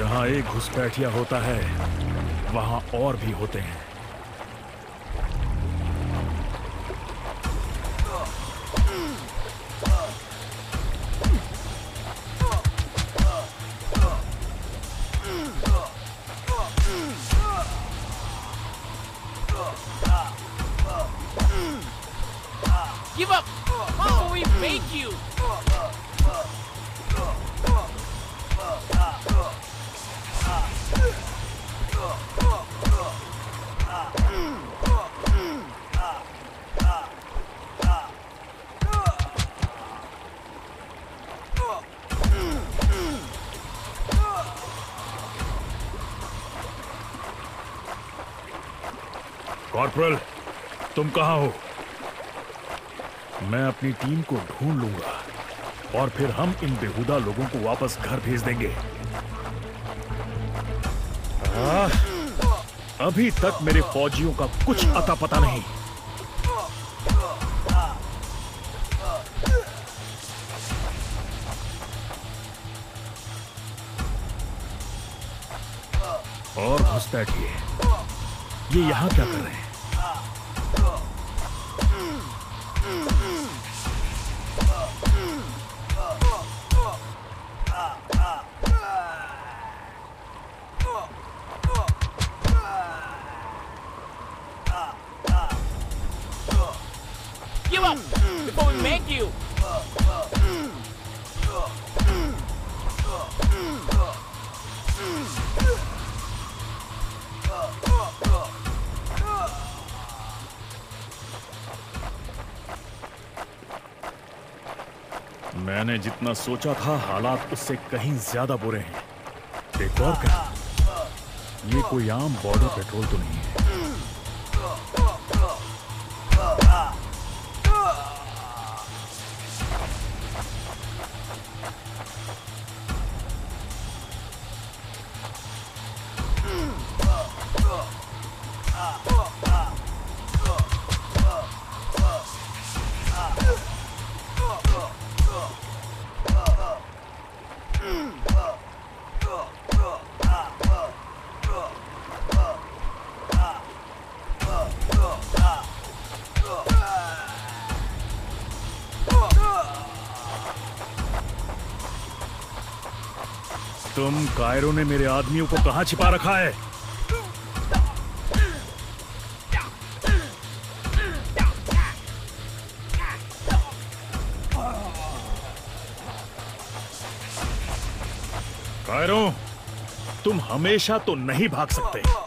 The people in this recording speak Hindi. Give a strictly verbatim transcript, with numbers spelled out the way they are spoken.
जहां एक घुसपैठिया होता है वहां और भी होते हैं। Give up before we make you. Corporal, तुम कहाँ हो? मैं अपनी टीम को ढूंढ लूंगा और फिर हम इन बेहुदा लोगों को वापस घर भेज देंगे। आ, अभी तक मेरे फौजियों का कुछ अता पता नहीं। और घुसपैठिए, ये यहां क्या कर रहे हैं? Give up before we make you. मैंने जितना सोचा था हालात उससे कहीं ज्यादा बुरे हैं। एक और क्या, ये कोई आम बॉर्डर पेट्रोल तो नहीं है। तुम कायरो ने मेरे आदमियों को कहां छिपा रखा है? कायरो, तुम हमेशा तो नहीं भाग सकते।